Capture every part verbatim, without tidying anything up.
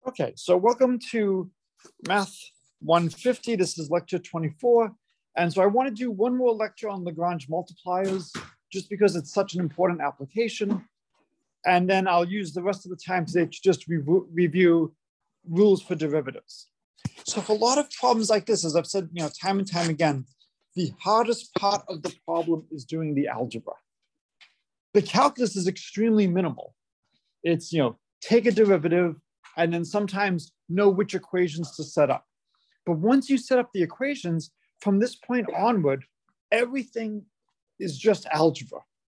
Okay, so welcome to Math one fifty. This is lecture twenty-four. And so I want to do one more lecture on Lagrange multipliers, just because it's such an important application. And then I'll use the rest of the time today to just re review rules for derivatives. So for a lot of problems like this, as I've said, you know, time and time again, the hardest part of the problem is doing the algebra. The calculus is extremely minimal. It's, you know, take a derivative, and then sometimes know which equations to set up. But once you set up the equations, from this point onward, everything is just algebra.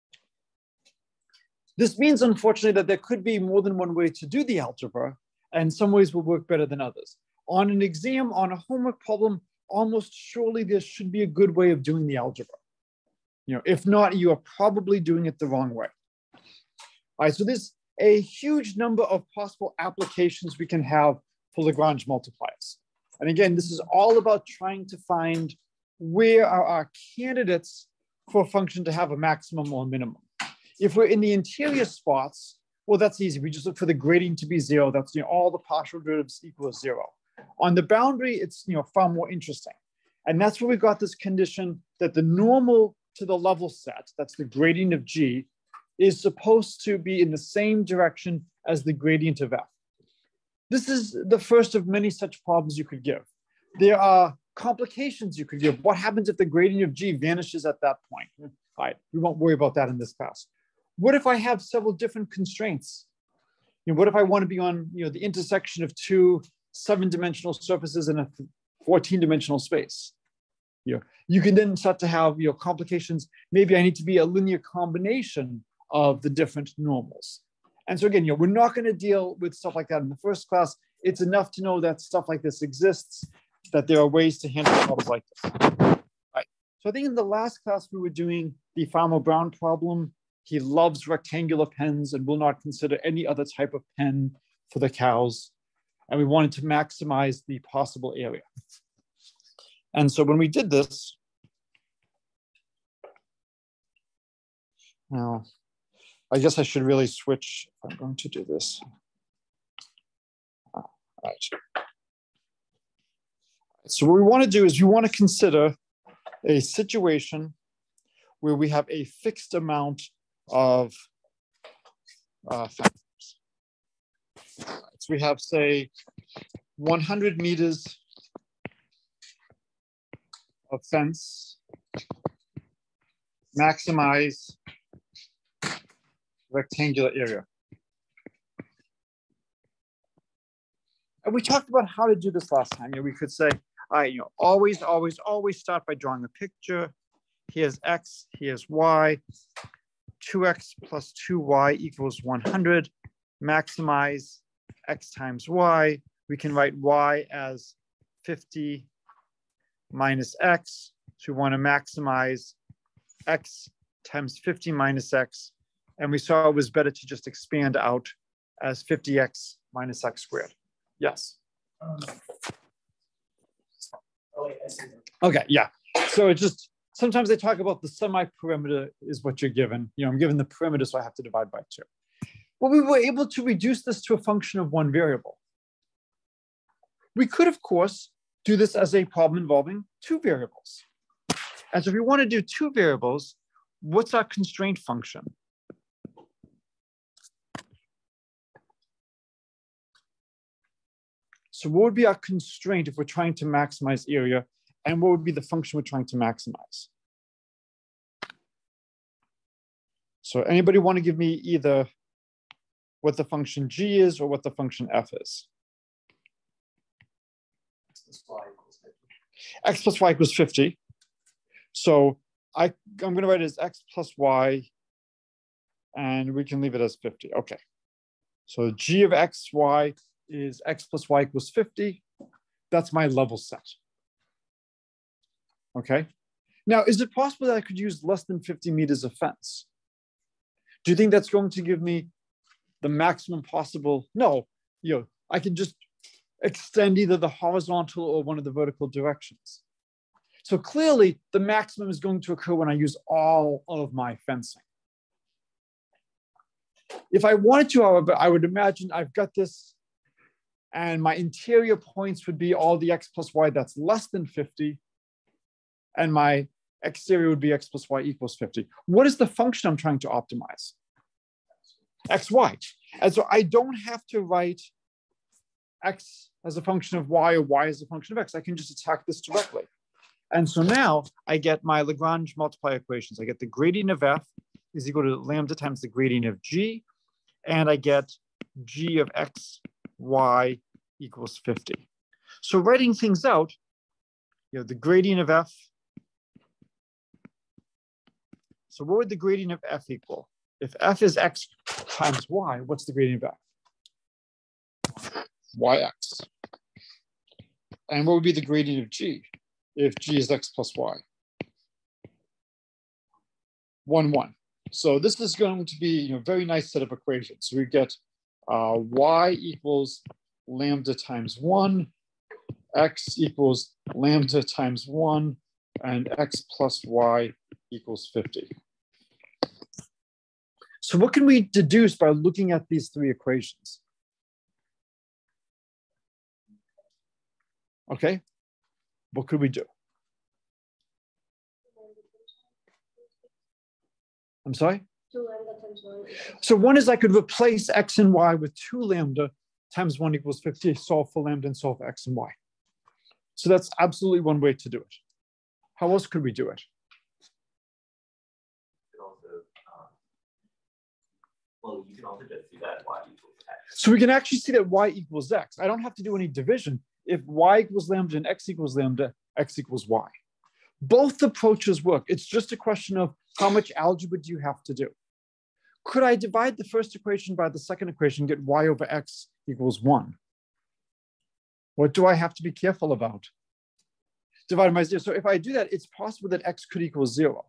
This means, unfortunately, that there could be more than one way to do the algebra, and some ways will work better than others. On an exam, on a homework problem, almost surely there should be a good way of doing the algebra. You know, if not, you are probably doing it the wrong way. All right, so there's a huge number of possible applications we can have for Lagrange multipliers. And again, this is all about trying to find where are our candidates for a function to have a maximum or minimum. If we're in the interior spots, well, that's easy. We just look for the gradient to be zero. That's, you know, all the partial derivatives equal zero. On the boundary, it's, you know, far more interesting. And that's where we got this condition that the normal to the level set, that's the gradient of G, is supposed to be in the same direction as the gradient of F. This is the first of many such problems you could give. There are complications you could give. What happens if the gradient of G vanishes at that point? All right, we won't worry about that in this class. What if I have several different constraints? You know, what if I want to be on, you know, the intersection of two seven-dimensional surfaces in a fourteen-dimensional space? You know, you can then start to have, you know, complications. Maybe I need to be a linear combination of the different normals. And so again, you know, we're not going to deal with stuff like that in the first class. It's enough to know that stuff like this exists, that there are ways to handle problems like this. All right. So I think in the last class, we were doing the Farmer Brown problem. He loves rectangular pens and will not consider any other type of pen for the cows. And we wanted to maximize the possible area. And so when we did this, now, I guess I should really switch if I'm going to do this. All right. So what we want to do is you want to consider a situation where we have a fixed amount of uh, factors. So we have, say, one hundred meters of fence, maximize rectangular area. And we talked about how to do this last time. You know, we could say, all right, you know, always, always, always start by drawing a picture. Here's X, here's Y. two X plus two Y equals one hundred. Maximize X times Y. We can write Y as fifty minus X. So we want to maximize X times fifty minus X. And we saw it was better to just expand out as fifty X minus X squared. Yes? Um, oh, wait, I see that. Okay, yeah. So it's just, sometimes they talk about the semi-perimeter is what you're given. You know, I'm given the perimeter, so I have to divide by two. Well, we were able to reduce this to a function of one variable. We could, of course, do this as a problem involving two variables. And so if we want to do two variables, what's our constraint function? So what would be our constraint if we're trying to maximize area, and what would be the function we're trying to maximize? So anybody want to give me either what the function G is or what the function F is? X plus Y equals fifty. So I, I'm going to write it as X plus Y, and we can leave it as fifty. Okay. So G of X, Y is X plus Y equals fifty. That's my level set. Okay. Now, is it possible that I could use less than fifty meters of fence? Do you think that's going to give me the maximum possible? No, you know, I can just extend either the horizontal or one of the vertical directions. So clearly the maximum is going to occur when I use all of my fencing. If I wanted to, however, I would imagine I've got this And my interior points would be all the x plus y that's less than fifty. And my exterior would be x plus y equals fifty. What is the function I'm trying to optimize? Xy. And so I don't have to write x as a function of y or y as a function of x. I can just attack this directly. And so now I get my Lagrange multiplier equations. I get the gradient of f is equal to lambda times the gradient of g. And I get g of x, y equals fifty. So writing things out, you know, the gradient of f. So what would the gradient of f equal? If f is x times y, what's the gradient of f? yx. And what would be the gradient of g if g is x plus y? one, one. So this is going to be, you know, a very nice set of equations. So we get uh, y equals lambda times one, x equals lambda times one, and x plus y equals fifty. So what can we deduce by looking at these three equations? Okay, what could we do? I'm sorry? Two lambda times one. So one is I could replace x and y with two lambda times one equals fifty, solve for lambda and solve for x and y. So that's absolutely one way to do it. How else could we do it? Well, you can also just see that y equals x. So we can actually see that y equals x. I don't have to do any division. If y equals lambda and x equals lambda, x equals y. Both approaches work. It's just a question of how much algebra do you have to do? Could I divide the first equation by the second equation and get y over x equals one? What do I have to be careful about? Divided by zero. So if I do that, it's possible that x could equal zero.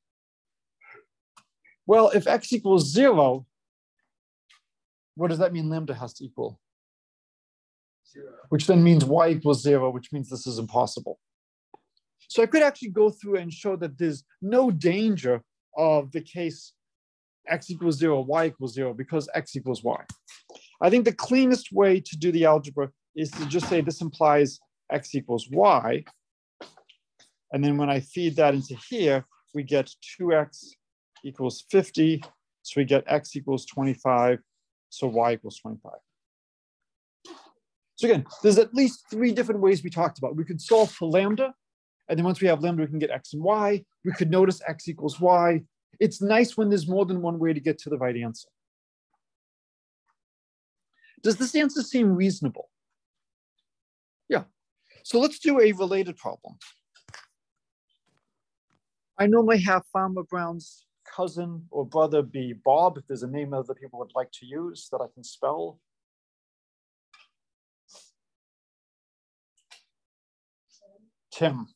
Well, if x equals zero, what does that mean lambda has to equal? Zero. Which then means y equals zero, which means this is impossible. So I could actually go through and show that there's no danger of the case x equals zero, y equals zero, because x equals y. I think the cleanest way to do the algebra is to just say this implies x equals y. And then when I feed that into here, we get two x equals fifty. So we get x equals twenty-five. So y equals twenty-five. So again, there's at least three different ways we talked about. We could solve for lambda. And then once we have lambda, we can get x and y. We could notice x equals y. It's nice when there's more than one way to get to the right answer. Does this answer seem reasonable? Yeah. So let's do a related problem. I normally have Farmer Brown's cousin or brother be Bob, if there's a name other people would like to use that I can spell. Tim.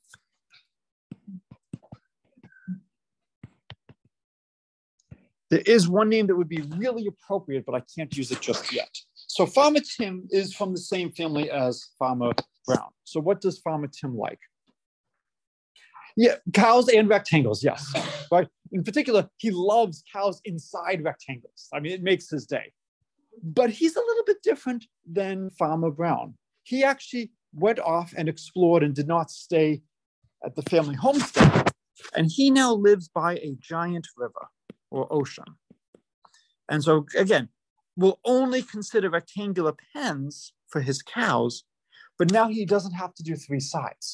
There is one name that would be really appropriate, but I can't use it just yet. So Farmer Tim is from the same family as Farmer Brown. So what does Farmer Tim like? Yeah, cows and rectangles, yes. Right. In particular, he loves cows inside rectangles. I mean, it makes his day. But he's a little bit different than Farmer Brown. He actually went off and explored and did not stay at the family homestead. And he now lives by a giant river or ocean. And so again, we'll only consider rectangular pens for his cows, but now he doesn't have to do three sides.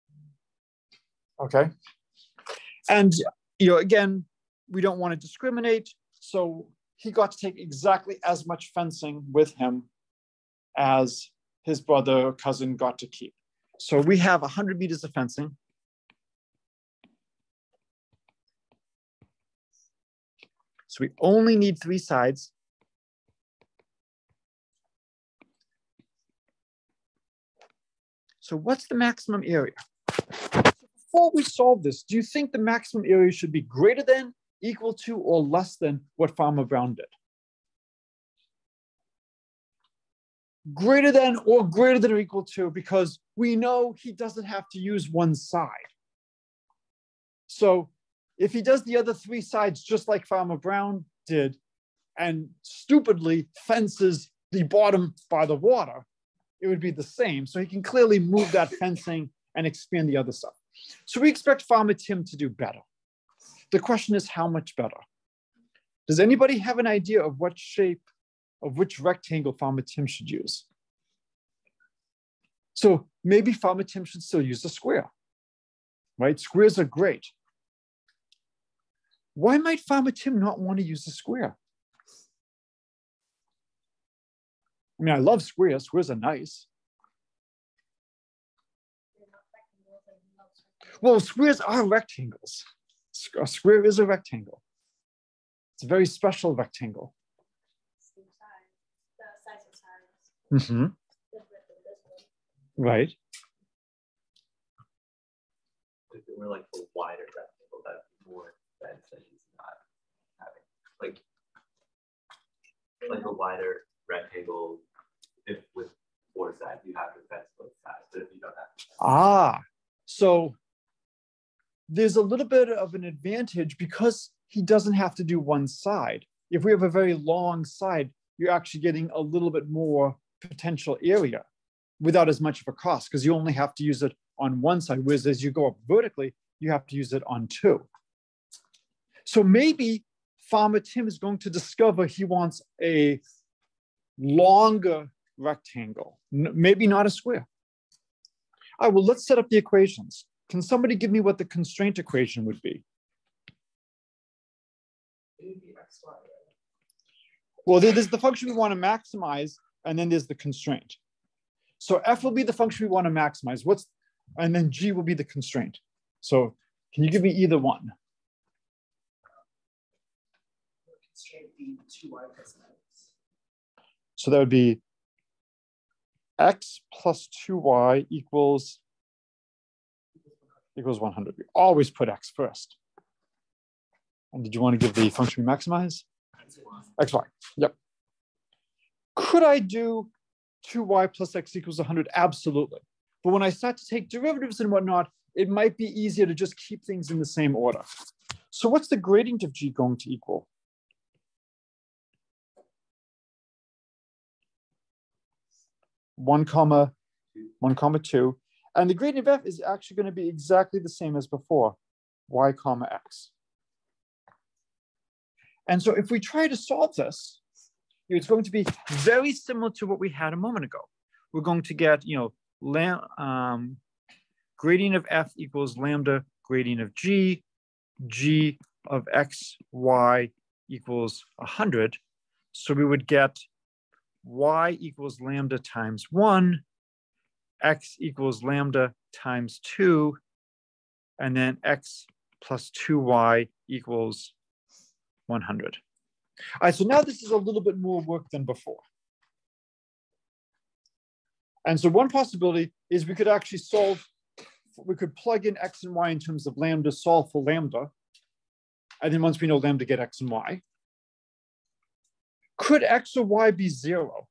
Okay. And, you know, again, we don't want to discriminate. So he got to take exactly as much fencing with him as his brother or cousin got to keep. So we have one hundred meters of fencing. So we only need three sides. So what's the maximum area? Before we solve this, do you think the maximum area should be greater than, equal to, or less than what Farmer Brown did? Greater than or greater than or equal to, because we know he doesn't have to use one side. So if he does the other three sides just like Farmer Brown did and stupidly fences the bottom by the water, it would be the same. So he can clearly move that fencing and expand the other stuff. So we expect Farmer Tim to do better. The question is, how much better? Does anybody have an idea of what shape, of which rectangle Farmer Tim should use? So maybe Farmer Tim should still use a square, right? Squares are great. Why might Farmer Tim not want to use a square? I mean, I love squares. Squares are nice. Well, squares are rectangles. A square is a rectangle. It's a very special rectangle. Same size. The size of size. Mm-hmm. Right. If it were like a wider rectangle, that'd be more fence than he's not having. Like, like a wider rectangle, if with four sides, you have to fence both sides, but if you don't have to. Ah, so there's a little bit of an advantage because he doesn't have to do one side. If we have a very long side, you're actually getting a little bit more potential area without as much of a cost because you only have to use it on one side, whereas as you go up vertically, you have to use it on two. So maybe Farmer Tim is going to discover he wants a longer rectangle, maybe not a square. All right, well, let's set up the equations. Can somebody give me what the constraint equation would be? Well, there's the function we want to maximize, and then there's the constraint. So f will be the function we want to maximize. What's, and then g will be the constraint. So can you give me either one? Constraint be two y plus x. So that would be x plus two y equals equals one hundred. We always put x first. And did you want to give the function we maximize? Xy. Yep. Could I do two y plus x equals one hundred? Absolutely. But when I start to take derivatives and whatnot, it might be easier to just keep things in the same order. So what's the gradient of g going to equal? One comma, one comma two. And the gradient of f is actually going to be exactly the same as before, y comma x. And so if we try to solve this, it's going to be very similar to what we had a moment ago. We're going to get, you know, lam um, gradient of f equals lambda gradient of g, g of x, y equals one hundred. So we would get y equals lambda times one, x equals lambda times two, and then x plus two y equals one hundred. All right, so now this is a little bit more work than before. And so one possibility is we could actually solve, we could plug in x and y in terms of lambda, solve for lambda. And then once we know lambda, get x and y. Could x or y be zero?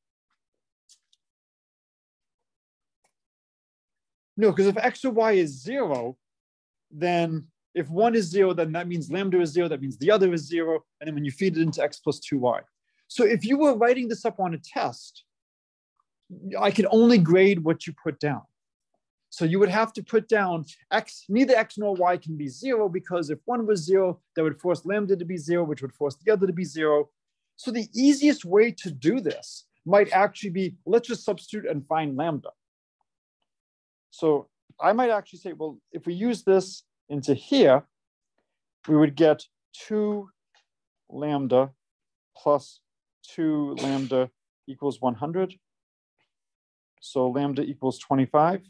No, because if x or y is zero, then if one is zero, then that means lambda is zero, that means the other is zero, and then when you feed it into x plus two y. So if you were writing this up on a test, I could only grade what you put down. So you would have to put down x, neither x nor y can be zero, because if one was zero, that would force lambda to be zero, which would force the other to be zero. So the easiest way to do this might actually be, let's just substitute and find lambda. So I might actually say, well, if we use this into here, we would get two lambda plus two lambda equals one hundred. So lambda equals twenty-five.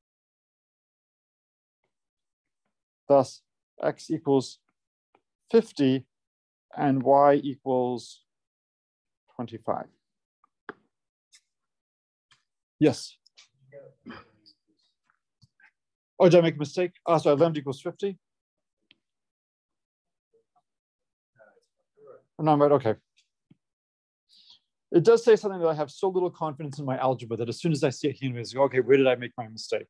Thus, x equals fifty and y equals twenty-five. Yes. Oh, did I make a mistake? Oh, sorry, lambda equals fifty. No, I'm right, okay. It does say something that I have so little confidence in my algebra that as soon as I see it here, I go, okay, where did I make my mistake?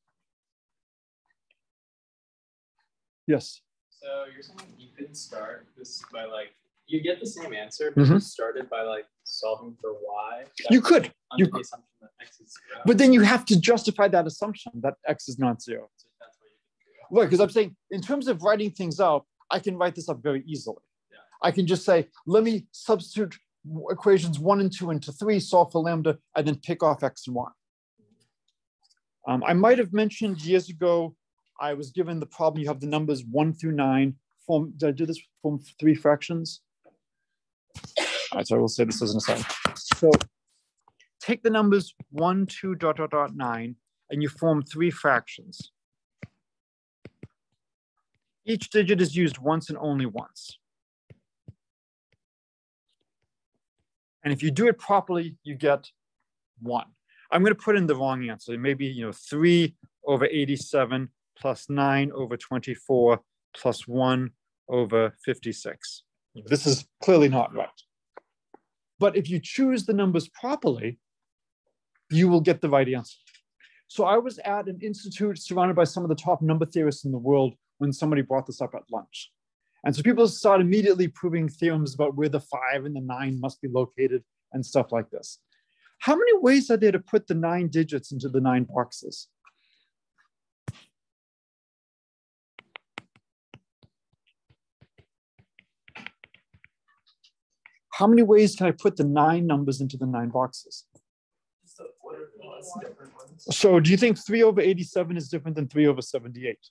Yes. So you're saying you could start this by like, you get the same answer, but mm-hmm. you started by like solving for y? You could. Under You the could. assumption that X is zero. But then you have to justify that assumption that X is not zero. So that's what you can Right, because I'm saying in terms of writing things out, I can write this up very easily. Yeah. I can just say, let me substitute equations one and two into three, solve for lambda, and then pick off X and Y. Um, I might have mentioned years ago, I was given the problem, you have the numbers one through nine, form, did I do this, form three fractions? All right, so I will say this as an aside. So take the numbers one, two, dot, dot, dot, nine, and you form three fractions. Each digit is used once and only once. And if you do it properly, you get one. I'm going to put in the wrong answer. Maybe, you know, three over eighty-seven plus nine over twenty-four plus one over fifty-six. This is clearly not right. But if you choose the numbers properly, you will get the right answer. So I was at an institute surrounded by some of the top number theorists in the world when somebody brought this up at lunch. And so people started immediately proving theorems about where the five and the nine must be located and stuff like this. How many ways are there to put the nine digits into the nine boxes? How many ways can I put the nine numbers into the nine boxes? So what are the ones, different ones? So do you think three over eighty-seven is different than three over seventy-eight?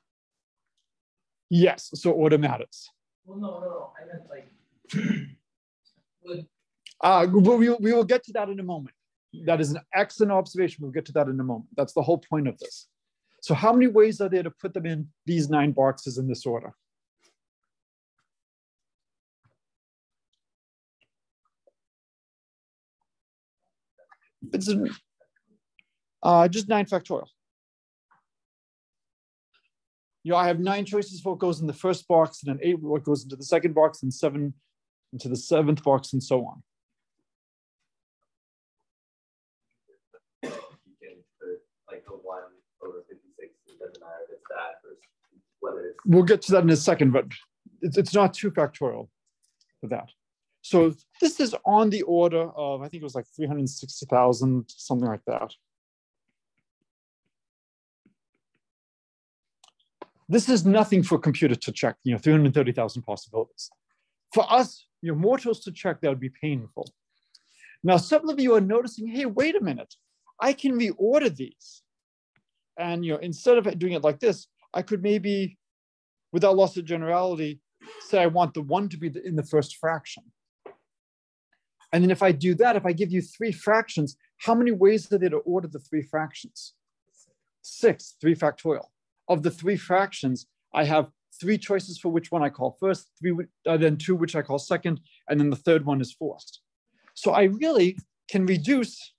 Yes, so order matters. Well, no, no, no. I meant like, would Uh, we, will, we will get to that in a moment. That is an excellent observation. We'll get to that in a moment. That's the whole point of this. So how many ways are there to put them in these nine boxes in this order? It's uh, just nine factorial. You know, I have nine choices for what goes in the first box, and then eight what goes into the second box, and seven into the seventh box, and so on. You can put like the one over fifty-six, it doesn't matter if it's that or whether it's. We'll get to that in a second, but it's, it's not two factorial for that. So this is on the order of, I think it was like three hundred sixty thousand, something like that. This is nothing for a computer to check, you know, three hundred thirty thousand possibilities. For us, you know, mortals to check, that would be painful. Now, some of you are noticing, hey, wait a minute, I can reorder these. And, you know, instead of doing it like this, I could maybe, without loss of generality, say I want the one to be in the first fraction. And then if I do that, if I give you three fractions, how many ways are there to order the three fractions? Six, three factorial. Of the three fractions, I have three choices for which one I call first, three, uh, then two which I call second, and then the third one is fourth. So I really can reduce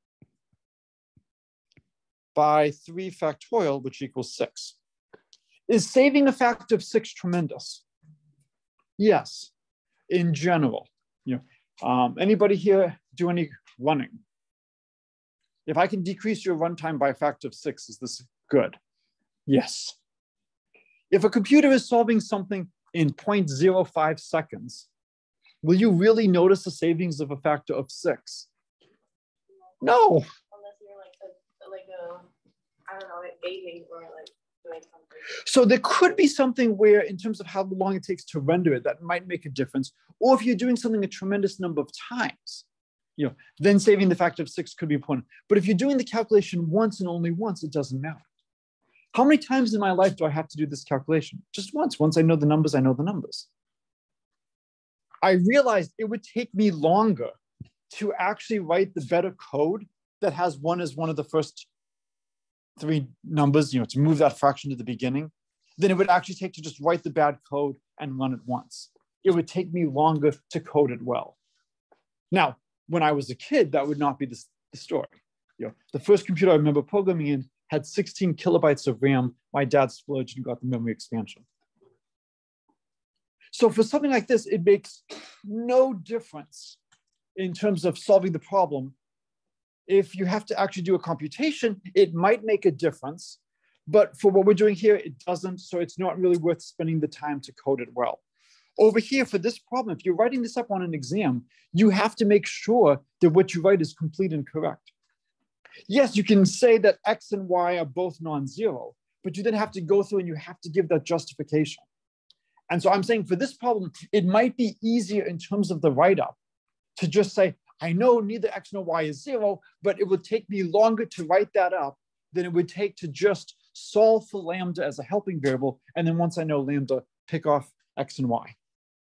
by three factorial, which equals six. Is saving a factor of six tremendous? Yes, in general. You know, um, anybody here do any running? If I can decrease your runtime by a factor of six, is this good? Yes. If a computer is solving something in zero point zero five seconds, will you really notice a savings of a factor of six? No. Unless you're like a, like a, I don't know, like bathing or like doing something. So there could be something where, in terms of how long it takes to render it, that might make a difference. Or if you're doing something a tremendous number of times, you know, then saving the factor of six could be important. But if you're doing the calculation once and only once, it doesn't matter. How many times in my life do I have to do this calculation? Just once. Once I know the numbers, I know the numbers. I realized it would take me longer to actually write the better code that has one as one of the first three numbers, you know, to move that fraction to the beginning, than it would actually take to just write the bad code and run it once. It would take me longer to code it well. Now, when I was a kid, that would not be the, the story. You know, the first computer I remember programming in had sixteen kilobytes of RAM. My dad splurged and got the memory expansion. So for something like this, it makes no difference in terms of solving the problem. If you have to actually do a computation, it might make a difference, but for what we're doing here, it doesn't, so it's not really worth spending the time to code it well. Over here, for this problem, if you're writing this up on an exam, you have to make sure that what you write is complete and correct. Yes, you can say that X and Y are both non-zero, but you then have to go through and you have to give that justification. And so I'm saying for this problem, it might be easier in terms of the write-up to just say, I know neither X nor Y is zero, but it would take me longer to write that up than it would take to just solve for lambda as a helping variable. And then once I know lambda, pick off X and Y.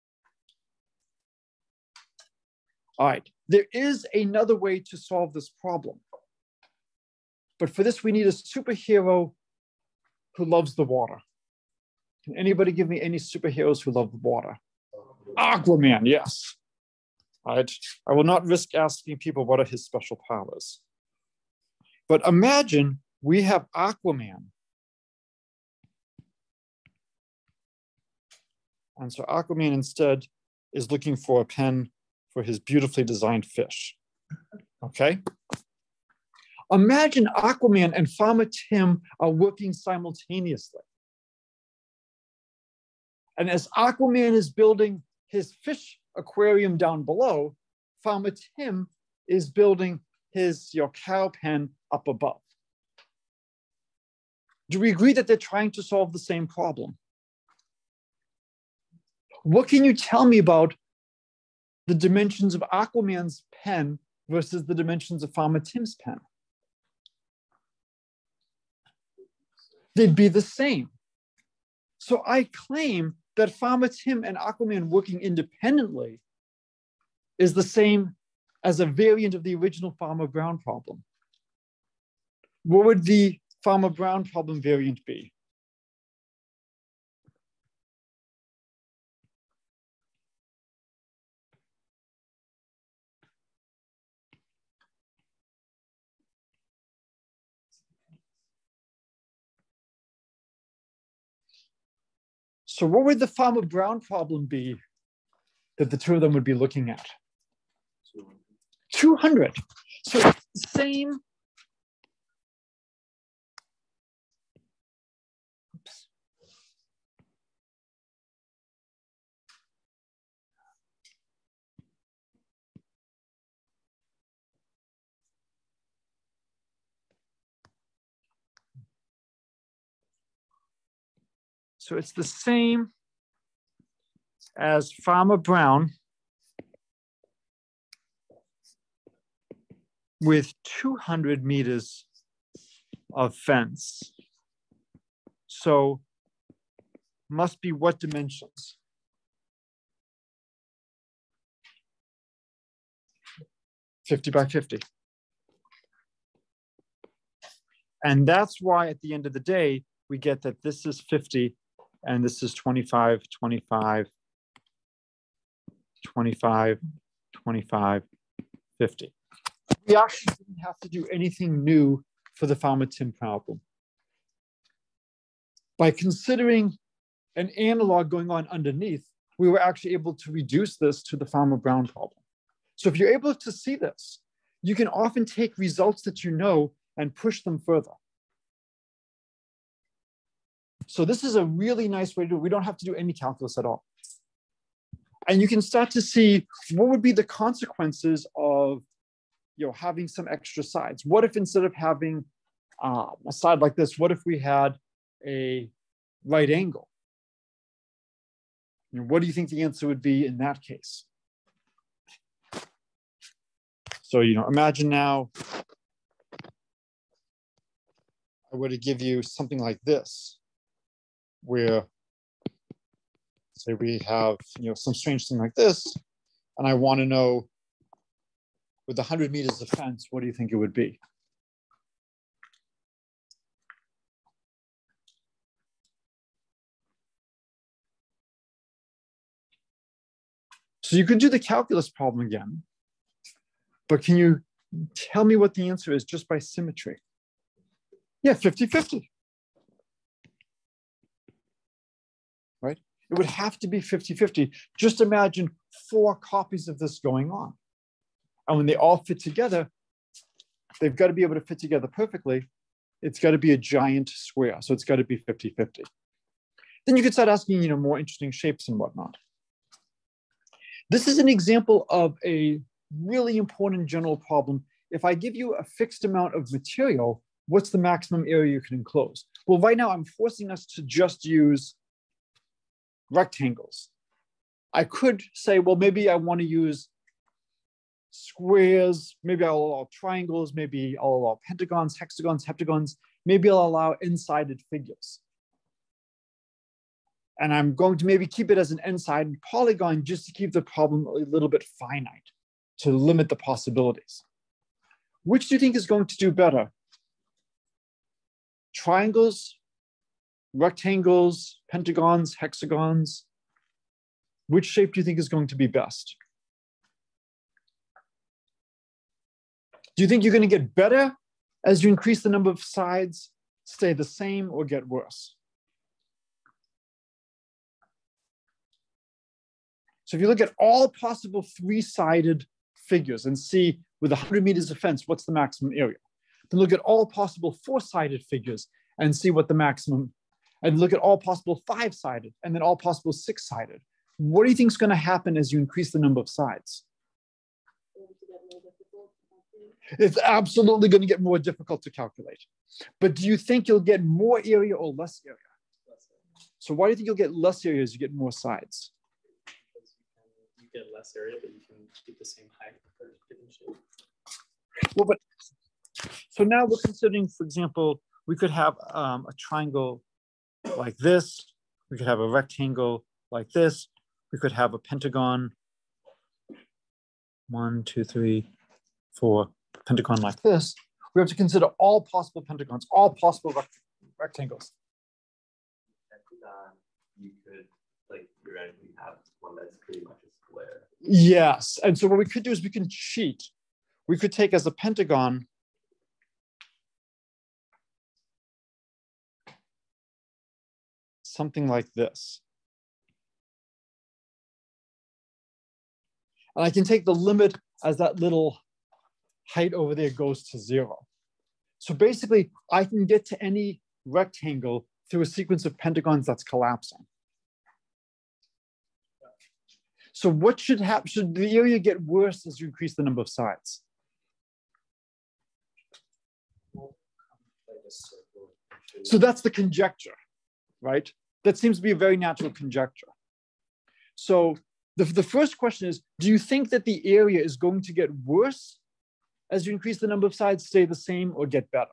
All right, there is another way to solve this problem. But for this, we need a superhero who loves the water. Can anybody give me any superheroes who love the water? Aquaman, yes. All right. I will not risk asking people what are his special powers. But imagine we have Aquaman. And so Aquaman instead is looking for a pen for his beautifully designed fish. Okay? Imagine Aquaman and Farmer Tim are working simultaneously. And as Aquaman is building his fish aquarium down below, Farmer Tim is building his you know, cow pen up above. Do we agree that they're trying to solve the same problem? What can you tell me about the dimensions of Aquaman's pen versus the dimensions of Farmer Tim's pen? They'd be the same. So I claim that Farmer Tim and Aquaman working independently is the same as a variant of the original Farmer Brown problem. What would the Farmer Brown problem variant be? So what would the Farmer Brown problem be that the two of them would be looking at? two hundred. So it's the same. Oops. So it's the same as Farmer Brown with two hundred meters of fence. So must be what dimensions? fifty by fifty. And that's why at the end of the day, we get that this is fifty and this is twenty-five, twenty-five, twenty-five, twenty-five, fifty. We actually didn't have to do anything new for the Farmer Tim problem. By considering an analog going on underneath, we were actually able to reduce this to the Farmer Brown problem. So if you're able to see this, you can often take results that you know and push them further. So this is a really nice way to do it. We don't have to do any calculus at all. And you can start to see what would be the consequences of you know, having some extra sides. What if instead of having uh, a side like this, what if we had a right angle? You know, what do you think the answer would be in that case? So, you know, imagine now I were to give you something like this, where say we have, you know, some strange thing like this, and I want to know with one hundred meters of fence, what do you think it would be? So you can do the calculus problem again, but can you tell me what the answer is just by symmetry? Yeah, fifty fifty. Right? It would have to be fifty fifty. Just imagine four copies of this going on. And when they all fit together, they've got to be able to fit together perfectly. It's got to be a giant square. So it's got to be fifty fifty. Then you could start asking, you know, more interesting shapes and whatnot. This is an example of a really important general problem if I give you a fixed amount of material, what's the maximum area you can enclose? Well, right now I'm forcing us to just use rectangles. I could say, well, maybe I want to use squares, maybe I'll allow triangles, maybe I'll allow pentagons, hexagons, heptagons, maybe I'll allow n-sided figures. And I'm going to maybe keep it as an n-sided polygon just to keep the problem a little bit finite, to limit the possibilities. Which do you think is going to do better? Triangles, rectangles, pentagons, hexagons? Which shape do you think is going to be best? Do you think you're going to get better as you increase the number of sides, stay the same, or get worse? So if you look at all possible three-sided figures and see with one hundred meters of fence, what's the maximum area? Then look at all possible four-sided figures and see what the maximum, and look at all possible five-sided and then all possible six-sided. What do you think is going to happen as you increase the number of sides? It's absolutely going to get more difficult to calculate. But do you think you'll get more area or less area? So why do you think you'll get less area as you get more sides? Because you, can, you get less area, but you can keep the same height for different shape. Well, but so now we're considering, for example, we could have um, a triangle like this. We could have a rectangle like this. We could have a pentagon. One, two, three, four. Pentagon like this. We have to consider all possible pentagons, all possible rect rectangles. Pentagon, you could like theoretically have one that's pretty much a square. Yes, and so what we could do is we can cheat. We could take as a pentagon something like this. And I can take the limit as that little height over there goes to zero. So basically, I can get to any rectangle through a sequence of pentagons that's collapsing. So what should happen? Should the area get worse as you increase the number of sides? So that's the conjecture, right? That seems to be a very natural conjecture. So the, the first question is, do you think that the area is going to get worse as you increase the number of sides, stay the same, or get better?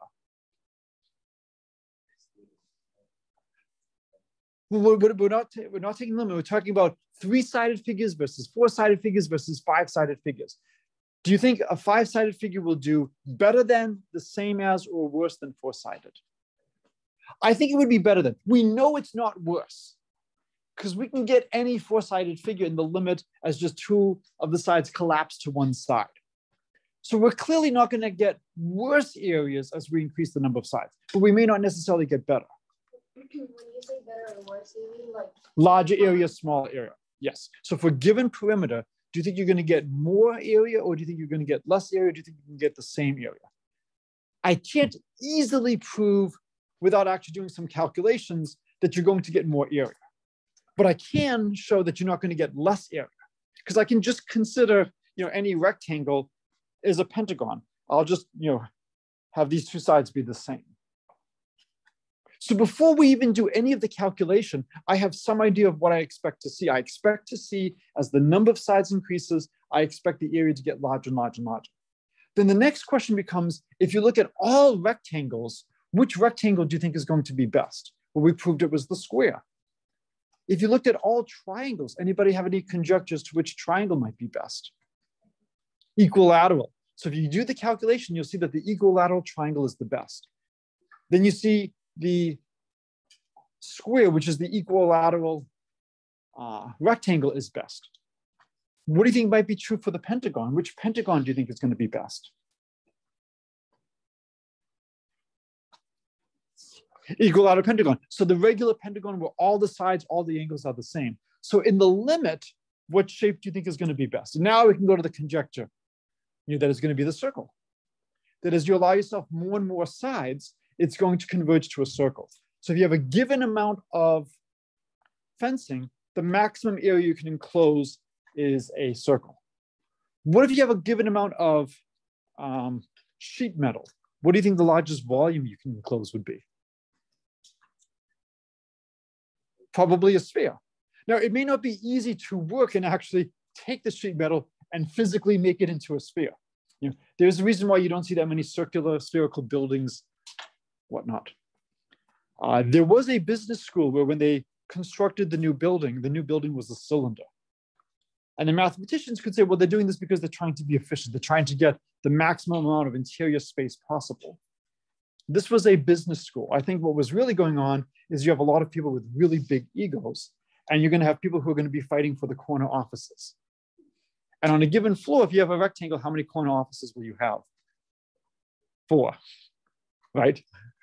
We're, we're, not, we're not taking limit. We're talking about three-sided figures versus four-sided figures versus five-sided figures. Do you think a five-sided figure will do better than, the same as, or worse than four-sided? I think it would be better than. We know it's not worse because we can get any four-sided figure in the limit as just two of the sides collapse to one side. So we're clearly not going to get worse areas as we increase the number of sides, but we may not necessarily get better. When you say better or worse, you mean like larger area, small area. Yes. So for a given perimeter, do you think you're going to get more area, or do you think you're going to get less area? Do you think you can get the same area? I can't easily prove without actually doing some calculations that you're going to get more area. But I can show that you're not going to get less area, because I can just consider, you know, any rectangle is a pentagon. I'll just, you know, have these two sides be the same. So before we even do any of the calculation, I have some idea of what I expect to see. I expect to see, as the number of sides increases, I expect the area to get larger and larger and larger. Then the next question becomes, if you look at all rectangles, which rectangle do you think is going to be best? Well, we proved it was the square. If you looked at all triangles, anybody have any conjectures to which triangle might be best? Equilateral. So if you do the calculation, you'll see that the equilateral triangle is the best. Then you see the square, which is the equilateral uh, rectangle, is best. What do you think might be true for the pentagon? Which pentagon do you think is going to be best? Equilateral pentagon. So the regular pentagon where all the sides, all the angles are the same. So in the limit, what shape do you think is going to be best? And now we can go to the conjecture. You know, that is going to be the circle. That as you allow yourself more and more sides, it's going to converge to a circle. So if you have a given amount of fencing, the maximum area you can enclose is a circle. What if you have a given amount of um, sheet metal. What do you think the largest volume you can enclose would be? Probably a sphere. Now, it may not be easy to work and actually take the sheet metal and physically make it into a sphere. You know, there's a reason why you don't see that many circular spherical buildings, whatnot. Uh, there was a business school where when they constructed the new building, the new building was a cylinder. And the mathematicians could say, well, they're doing this because they're trying to be efficient. They're trying to get the maximum amount of interior space possible. This was a business school. I think what was really going on is you have a lot of people with really big egos, and you're going to have people who are going to be fighting for the corner offices. And on a given floor, if you have a rectangle, how many corner offices will you have? Four, right?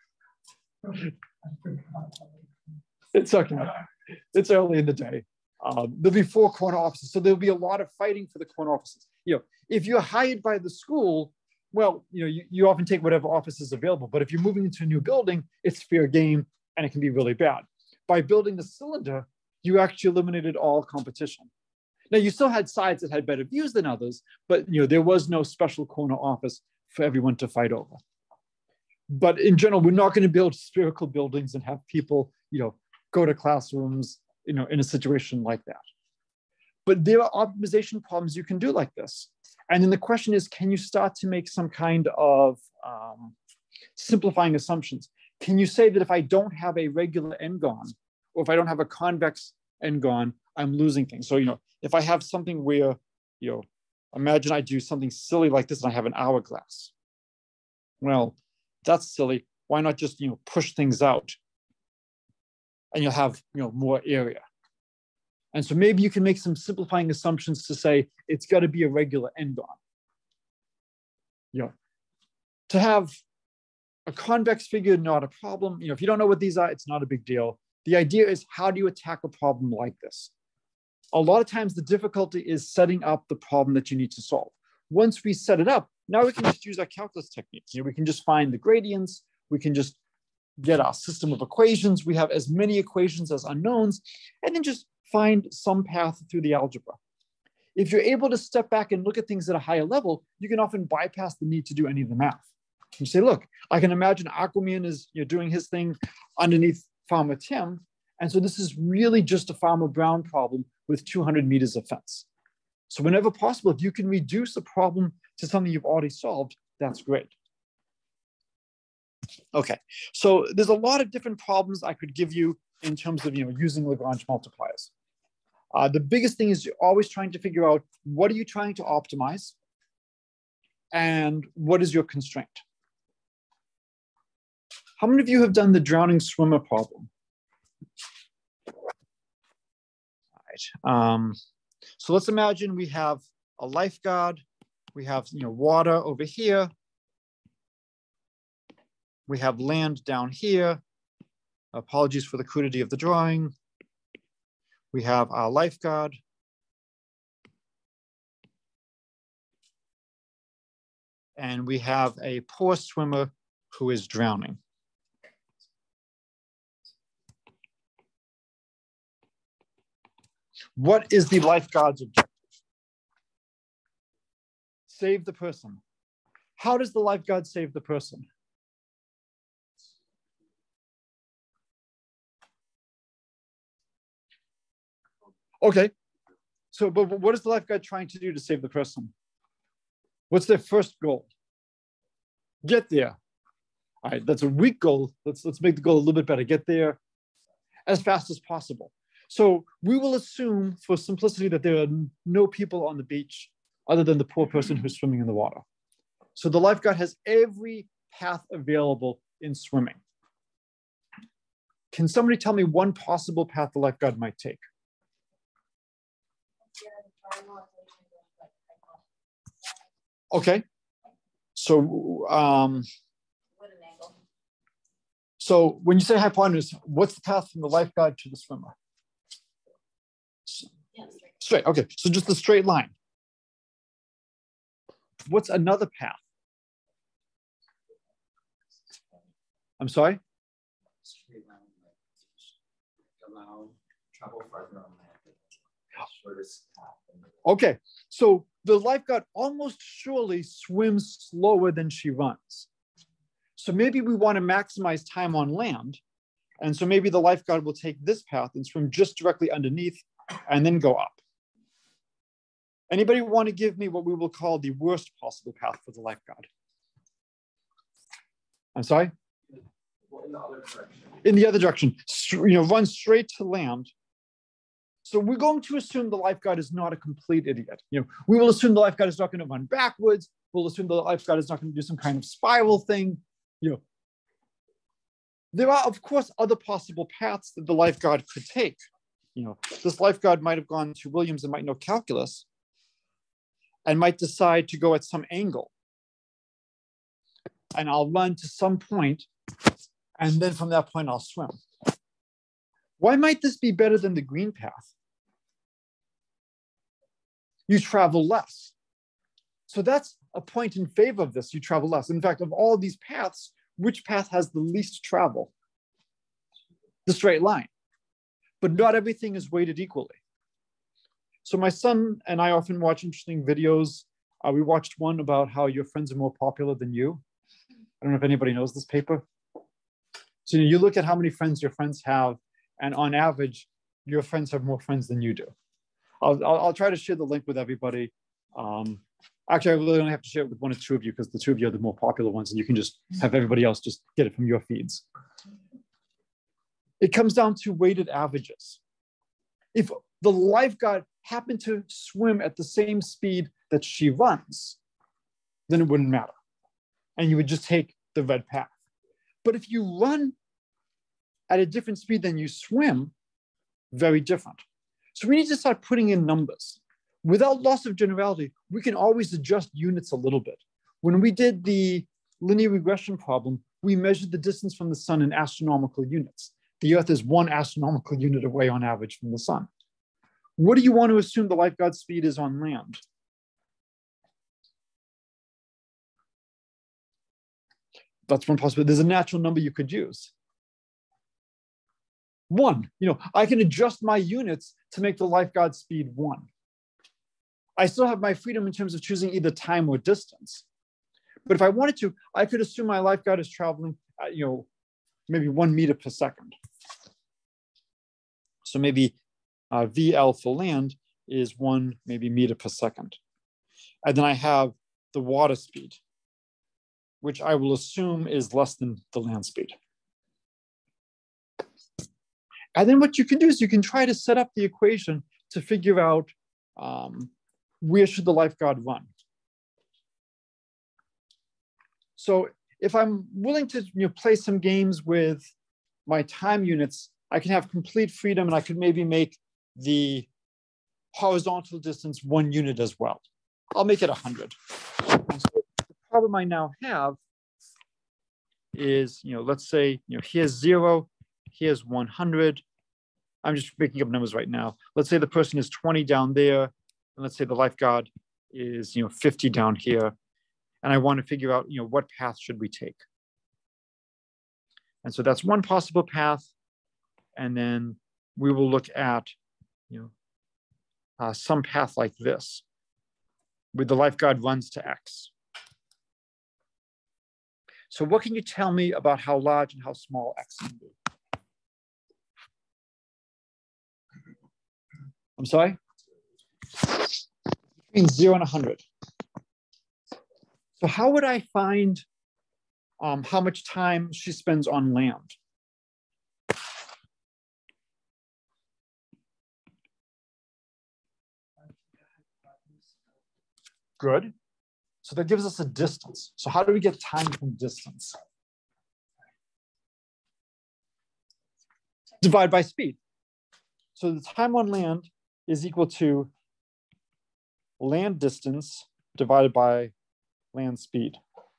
It's okay. It's early in the day. Um, there'll be four corner offices. So there'll be a lot of fighting for the corner offices. You know, if you're hired by the school, well, you know, you, you often take whatever office is available. But if you're moving into a new building, it's fair game and it can be really bad. By building the cylinder, you actually eliminated all competition. Now, you still had sides that had better views than others, but you know, there was no special corner office for everyone to fight over. But in general, we're not going to build spherical buildings and have people, you know, go to classrooms, you know, in a situation like that. But there are optimization problems you can do like this. And then the question is, can you start to make some kind of um, simplifying assumptions? Can you say that if I don't have a regular n-gon, or if I don't have a convex n-gon, I'm losing things? So, you know, if I have something where, you know, imagine I do something silly like this and I have an hourglass. Well, that's silly. Why not just, you know, push things out and you'll have, you know, more area. And so maybe you can make some simplifying assumptions to say it's got to be a regular n-gon. You know, to have a convex figure, not a problem. You know, if you don't know what these are, it's not a big deal. The idea is, how do you attack a problem like this? A lot of times the difficulty is setting up the problem that you need to solve. Once we set it up, now we can just use our calculus techniques. You know, we can just find the gradients. We can just get our system of equations. We have as many equations as unknowns, and then just find some path through the algebra. If you're able to step back and look at things at a higher level, you can often bypass the need to do any of the math. You say, look, I can imagine Aquaman is, you know, doing his thing underneath Farmer Tim. And so this is really just a Farmer Brown problem with two hundred meters of fence. So whenever possible, if you can reduce a problem to something you've already solved, that's great. Okay, so there's a lot of different problems I could give you in terms of, you know, using Lagrange multipliers. Uh, the biggest thing is you're always trying to figure out, what are you trying to optimize and what is your constraint? How many of you have done the drowning swimmer problem? All right. Um, so let's imagine we have a lifeguard. We have, you know, water over here. We have land down here. Apologies for the crudity of the drawing. We have our lifeguard. And we have a poor swimmer who is drowning. What is the lifeguard's objective? Save the person. How does the lifeguard save the person? Okay, so but what is the lifeguard trying to do to save the person? What's their first goal? Get there. All right, that's a weak goal. Let's, let's make the goal a little bit better. Get there as fast as possible. So we will assume for simplicity that there are no people on the beach other than the poor person who's swimming in the water. So the lifeguard has every path available in swimming. Can somebody tell me one possible path the lifeguard might take? Okay, so um, so when you say hypotenuse, what's the path from the lifeguard to the swimmer? Yeah, straight. Straight, okay, so just the straight line. What's another path? I'm sorry? Straight line, like, allow travel farther on land. Shortest path. Okay, so the lifeguard almost surely swims slower than she runs. So maybe we want to maximize time on land. And so maybe the lifeguard will take this path and swim just directly underneath and then go up. Anybody want to give me what we will call the worst possible path for the lifeguard? I'm sorry? Well, in the other direction. In the other direction, you know, run straight to land. So we're going to assume the lifeguard is not a complete idiot. You know, we will assume the lifeguard is not going to run backwards. We'll assume the lifeguard is not going to do some kind of spiral thing. You know, there are, of course, other possible paths that the lifeguard could take. You know, this lifeguard might have gone to Williams and might know calculus and might decide to go at some angle. And I'll run to some point, and then from that point, I'll swim. Why might this be better than the green path? You travel less. So that's a point in favor of this, you travel less. In fact, of all these paths, which path has the least travel? The straight line. But not everything is weighted equally. So my son and I often watch interesting videos. Uh, we watched one about how your friends are more popular than you. I don't know if anybody knows this paper. So you look at how many friends your friends have, and on average, your friends have more friends than you do. I'll, I'll, I'll try to share the link with everybody. Um, actually, I really only have to share it with one or two of you because the two of you are the more popular ones, and you can just have everybody else just get it from your feeds. It comes down to weighted averages. If the lifeguard happened to swim at the same speed that she runs, then it wouldn't matter. And you would just take the red path. But if you run at a different speed than you swim, very different. So we need to start putting in numbers. Without loss of generality, we can always adjust units a little bit. When we did the linear regression problem, we measured the distance from the sun in astronomical units. The Earth is one astronomical unit away on average from the sun. What do you want to assume the lifeguard speed is on land? That's one possibility. There's a natural number you could use. One, you know, I can adjust my units to make the lifeguard speed one. I still have my freedom in terms of choosing either time or distance. But if I wanted to, I could assume my lifeguard is traveling at, you know, maybe one meter per second. So maybe uh, V L for land is one maybe meter per second. And then I have the water speed, which I will assume is less than the land speed. And then what you can do is you can try to set up the equation to figure out um, where should the lifeguard run. So if I'm willing to you know, play some games with my time units, I can have complete freedom and I could maybe make the horizontal distance one unit as well. I'll make it one hundred. And so the problem I now have is, you know, let's say, you know, here's zero, here's one hundred. I'm just making up numbers right now. Let's say the person is twenty down there, and let's say the lifeguard is, you know, fifty down here. And I want to figure out, you know, what path should we take? And so that's one possible path. And then we will look at, you know, uh, some path like this, where the lifeguard runs to X. So what can you tell me about how large and how small X can be? I'm sorry? Between zero and one hundred. So how would I find um, how much time she spends on land? Good. So that gives us a distance. So how do we get time from distance? Divide by speed. So the time on land is equal to land distance divided by land speed.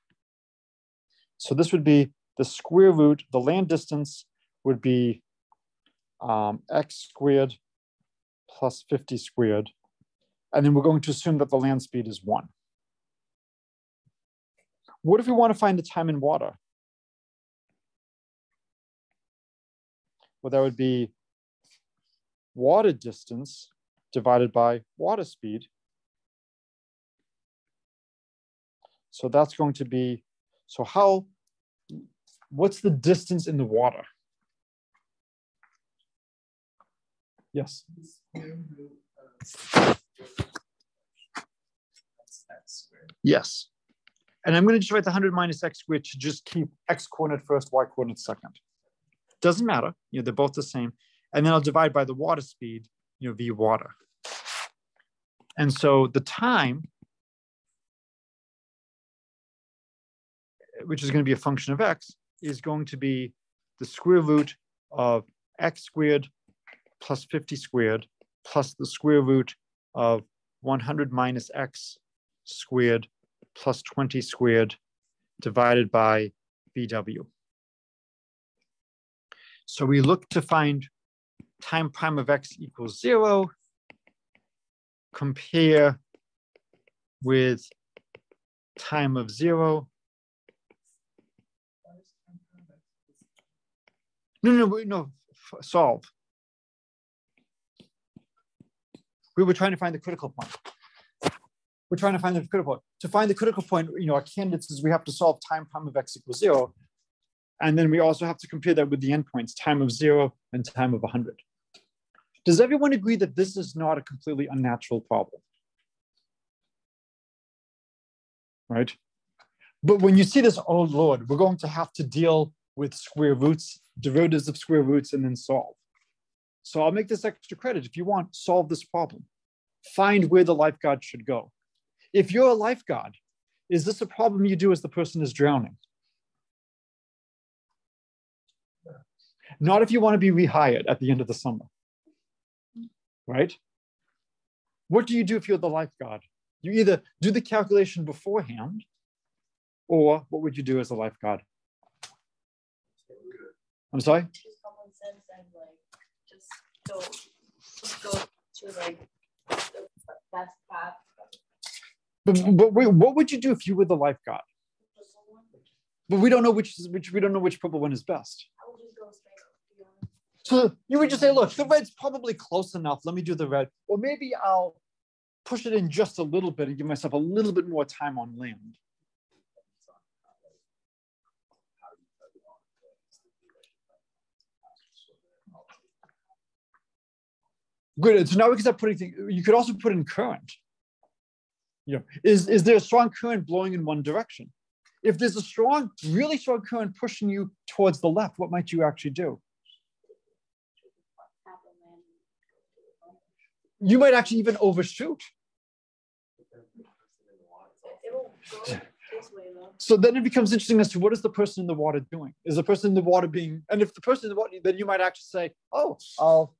So this would be the square root, the land distance would be um, x squared plus fifty squared. And then we're going to assume that the land speed is one. What if we want to find the time in water? Well, that would be water distance divided by water speed. So that's going to be, so how, what's the distance in the water? Yes. Square root of that's x squared. Yes. And I'm going to just write the one hundred minus x squared to just keep x coordinate first, y coordinate second. Doesn't matter. You know, they're both the same. And then I'll divide by the water speed, you know, v water. And so the time, which is going to be a function of x, is going to be the square root of x squared plus fifty squared plus the square root of one hundred minus x squared plus twenty squared divided by V W. So we look to find time prime of x equals zero, compare with time of zero. No, no, no, no, solve. We were trying to find the critical point. We're trying to find the critical point. To find the critical point, you know, our candidates is we have to solve time prime of x equals zero. And then we also have to compare that with the endpoints, time of zero and time of one hundred. Does everyone agree that this is not a completely unnatural problem? Right? But when you see this, oh Lord, we're going to have to deal with square roots, derivatives of square roots, and then solve. So I'll make this extra credit. If you want, solve this problem. Find where the lifeguard should go. If you're a lifeguard, is this a problem you do as the person is drowning? Not if you want to be rehired at the end of the summer, right? What do you do if you're the lifeguard? You either do the calculation beforehand, or what would you do as a lifeguard? I'm sorry? Use common sense and like just go, just go to like the best path. But, but wait, what would you do if you were the lifeguard? But we don't know which, which we don't know which purple one is best. I would just go straight up, to be honest. So you would just say, look, the red's probably close enough. Let me do the red. Or maybe I'll push it in just a little bit and give myself a little bit more time on land. Good. So now we can start putting things, you could also put in current. You know, is, is there a strong current blowing in one direction? If there's a strong, really strong current pushing you towards the left, what might you actually do? You might actually even overshoot. So then it becomes interesting as to what is the person in the water doing? Is the person in the water being, and if the person in the water, then you might actually say, oh, I'll,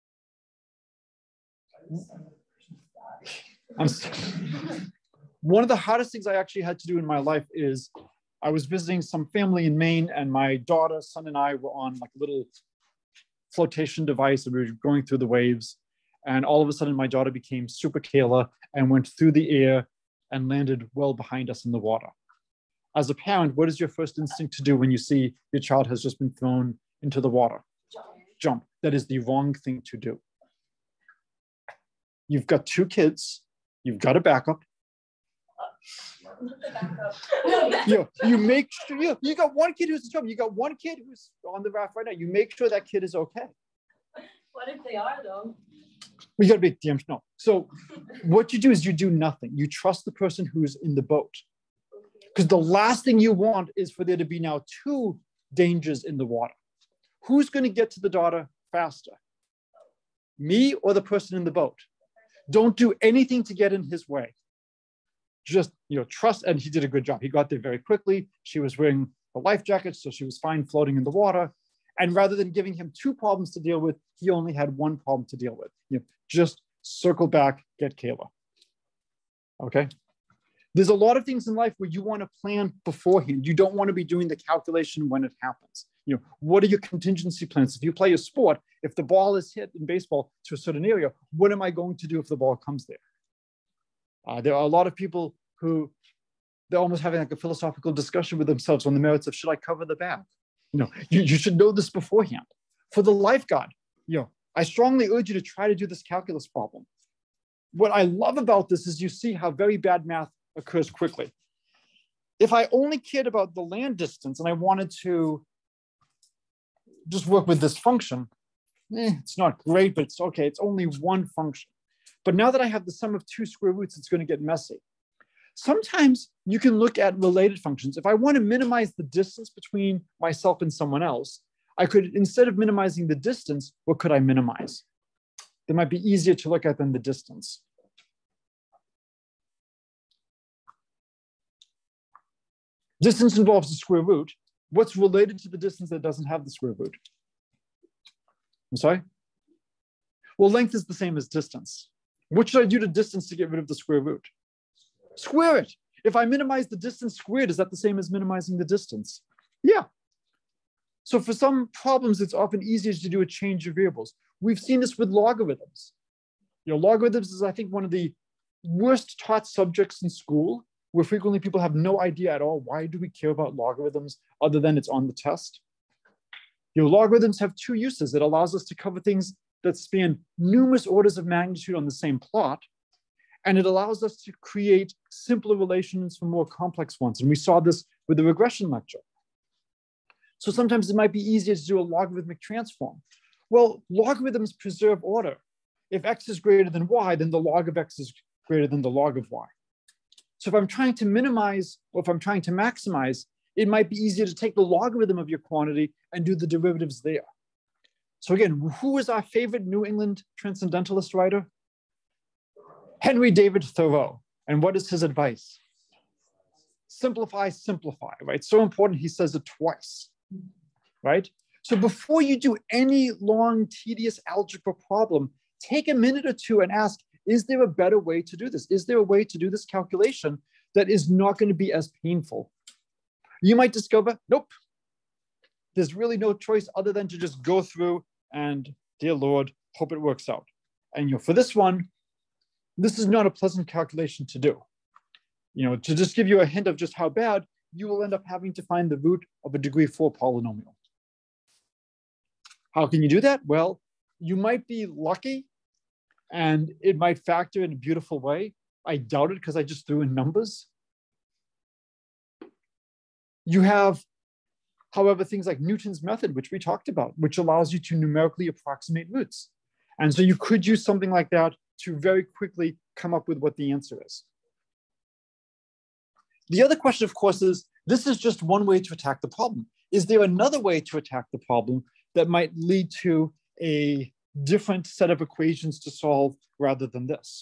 I'm, one of the hardest things I actually had to do in my life is I was visiting some family in Maine, and my daughter, son, and I were on like a little flotation device, and we were going through the waves. And all of a sudden, my daughter became super Kayla and went through the air and landed well behind us in the water. As a parent, what is your first instinct to do when you see your child has just been thrown into the water? Jump. Jump. That is the wrong thing to do. You've got two kids. You've got a backup. you, know, you make sure you, you got one kid who's in trouble. You got one kid who's on the raft right now. You make sure that kid is okay. What if they are though? We got to be damn no. So what you do is you do nothing. You trust the person who's in the boat. Because the last thing you want is for there to be now two dangers in the water. Who's going to get to the daughter faster? Me or the person in the boat? Don't do anything to get in his way. Just, you know, trust, and he did a good job. He got there very quickly. She was wearing a life jacket, so she was fine floating in the water. And rather than giving him two problems to deal with, he only had one problem to deal with. You know, just circle back, get Kayla. Okay? There's a lot of things in life where you want to plan beforehand. You don't want to be doing the calculation when it happens. You know, what are your contingency plans? If you play a sport, if the ball is hit in baseball to a certain area, what am I going to do if the ball comes there? Uh, there are a lot of people who they're almost having like a philosophical discussion with themselves on the merits of should I cover the bag? You know, you, you should know this beforehand. For the lifeguard, you know, I strongly urge you to try to do this calculus problem. What I love about this is you see how very bad math occurs quickly. If I only cared about the land distance and I wanted to just work with this function, eh, it's not great, but it's okay. It's only one function. But now that I have the sum of two square roots, it's going to get messy. Sometimes you can look at related functions. If I want to minimize the distance between myself and someone else, I could, instead of minimizing the distance, what could I minimize? That might be easier to look at than the distance. Distance involves the square root. What's related to the distance that doesn't have the square root? I'm sorry? Well, length is the same as distance. What should I do to distance to get rid of the square root? Square it. If I minimize the distance squared, is that the same as minimizing the distance? Yeah. So for some problems, it's often easier to do a change of variables. We've seen this with logarithms. You know, logarithms is, I think, one of the worst taught subjects in school, where frequently people have no idea at all, why do we care about logarithms other than it's on the test? You know, logarithms have two uses. It allows us to cover things that span numerous orders of magnitude on the same plot, and it allows us to create simpler relations from more complex ones. And we saw this with the regression lecture. So sometimes it might be easier to do a logarithmic transform. Well, logarithms preserve order. If x is greater than y, then the log of x is greater than the log of y. So if I'm trying to minimize, or if I'm trying to maximize, it might be easier to take the logarithm of your quantity and do the derivatives there. So again, who is our favorite New England transcendentalist writer? Henry David Thoreau. And what is his advice? Simplify, simplify, right? So important, he says it twice, right? So before you do any long, tedious algebra problem, take a minute or two and ask, is there a better way to do this? Is there a way to do this calculation that is not going to be as painful? You might discover, nope, there's really no choice other than to just go through and, dear Lord, hope it works out. And you know, for this one, this is not a pleasant calculation to do. You know, to just give you a hint of just how bad, you will end up having to find the root of a degree four polynomial. How can you do that? Well, you might be lucky and it might factor in a beautiful way. I doubt it because I just threw in numbers. You have, however, things like Newton's method, which we talked about, which allows you to numerically approximate roots. And so you could use something like that to very quickly come up with what the answer is. The other question, of course, is this is just one way to attack the problem. Is there another way to attack the problem that might lead to a different set of equations to solve rather than this?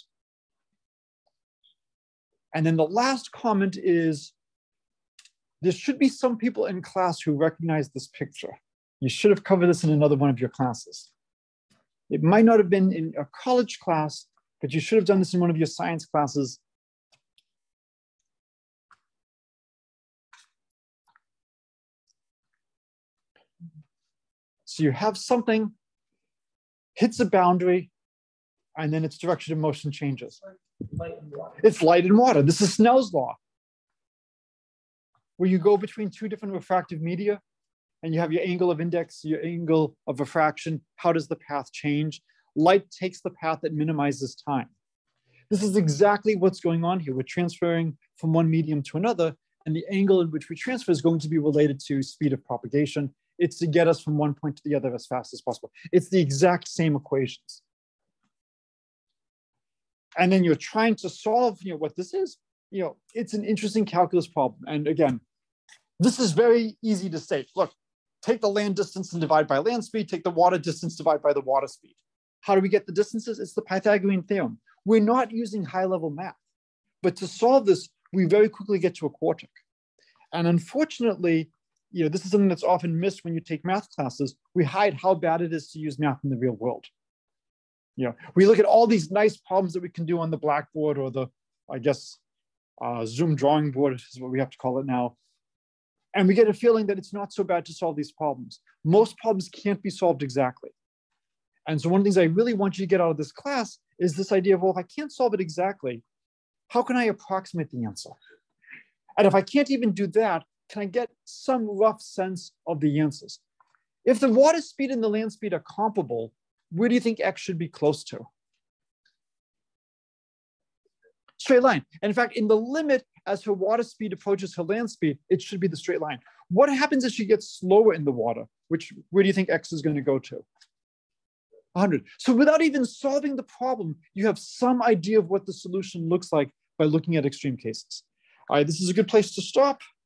And then the last comment is, there should be some people in class who recognize this picture. You should have covered this in another one of your classes. It might not have been in a college class, but you should have done this in one of your science classes. So you have something, hits a boundary, and then its direction of motion changes. Light and water. It's light and water. This is Snell's law, where you go between two different refractive media and you have your angle of index, your angle of refraction. How does the path change? Light takes the path that minimizes time. This is exactly what's going on here. We're transferring from one medium to another, and the angle in which we transfer is going to be related to speed of propagation. It's to get us from one point to the other as fast as possible. It's the exact same equations. And then you're trying to solve, you know, what this is. You know, it's an interesting calculus problem. And again, this is very easy to say. Look, take the land distance and divide by land speed, take the water distance, divide by the water speed. How do we get the distances? It's the Pythagorean theorem. We're not using high-level math. But to solve this, we very quickly get to a quartic. And unfortunately, you know, this is something that's often missed when you take math classes. We hide how bad it is to use math in the real world. You know, we look at all these nice problems that we can do on the blackboard or the, I guess, uh, Zoom drawing board is what we have to call it now. And we get a feeling that it's not so bad to solve these problems. Most problems can't be solved exactly. And so one of the things I really want you to get out of this class is this idea of, well, if I can't solve it exactly, how can I approximate the answer? And if I can't even do that, can I get some rough sense of the answers? If the water speed and the land speed are comparable, where do you think x should be close to? straight line. And in fact, in the limit, as her water speed approaches her land speed, it should be the straight line. What happens if she gets slower in the water? Which, where do you think X is going to go to? one hundred. So without even solving the problem, you have some idea of what the solution looks like by looking at extreme cases. All right, this is a good place to stop.